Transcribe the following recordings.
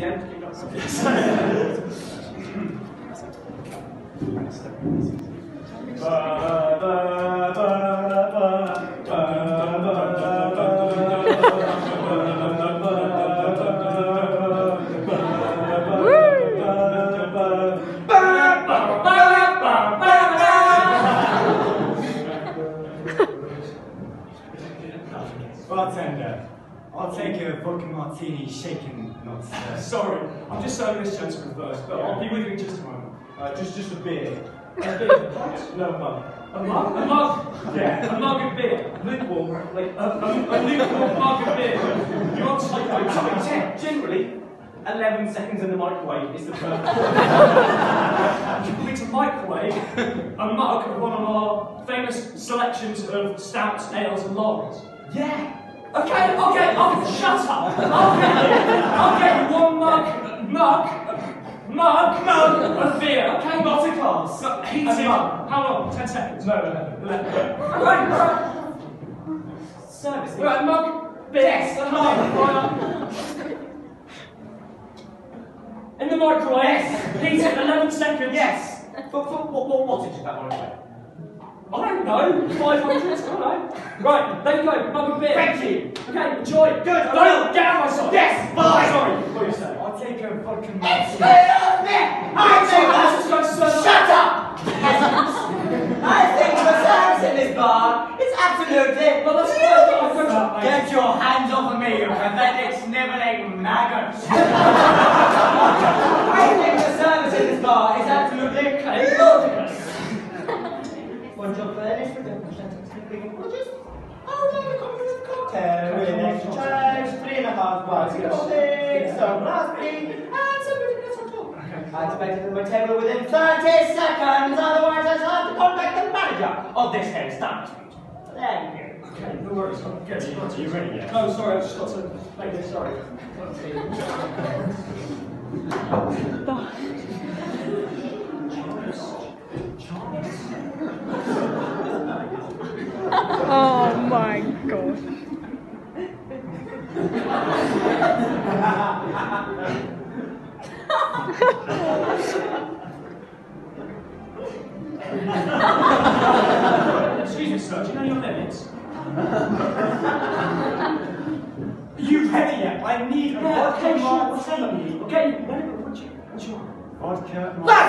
again. Keep going. Bartender, I'll take a vodka martini shaken, not stirred. Sorry, I'm just serving this gentleman first, but I'll be with you in just a moment. Just a beer. A beer? No, a mug. A mug? A mug? Yeah, a mug of beer. Lukewarm, like a lukewarm mug of beer. You're on typo. Generally, 11 seconds in the microwave is the perfect. You put it to microwave a mug of one of our famous selections of stouts, ales, and lagers. Yeah. Okay, shut up. I'll get you one mug of beer. Okay, not a glass. Heated. How long? 10 seconds. No. Right. Service. Right, mug. Beer. Yes, a mug. In the microwave. Yes. Heated 11 seconds. Yes. But what wattage is that microwave? I don't know. 500. I don't know. Right, there you go. Mug of beer. Thank you. Okay, enjoy. Good. Don't get out of my sight. Yes. Bye. Sorry. What do you say? I'll take a vodka martini. Shut up! I think the service in this bar is absolutely beautiful. Get your hands off of me, you pathetic, sniveling maggots. I think the service in this bar is absolutely glorious. One job furnished for the sleeping apologists. I would like a complimentary cocktail with an extra charge, 3.5 bars of coffee, some raspberry, and some bitterness on top. I expect it at my table within 30 seconds, otherwise I shall have to contact the manager of this here establishment. There you go. Okay, no worries. I'm getting Are you ready yet? No, sorry, I've just got to make this. Sorry. Oh my god. Excuse me, sir, do you know your limits? Are you ready yet? I need a vodka martini. Okay, what's your Vodka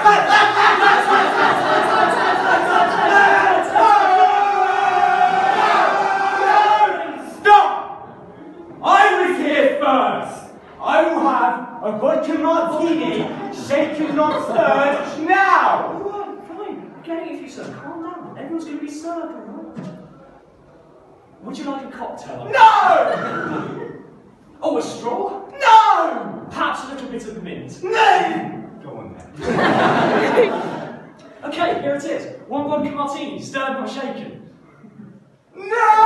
Stop! I was here first. I will have a vodka martini, shaken not stirred, now! Alright, fine. I'm getting it for you, sir. Calm down. Everyone's going to be served, alright? Would you like a cocktail? No! Oh, a straw? No! Perhaps a little bit of mint. No! Go on then. Okay, here it is. One vodka martini, stirred not shaken. No!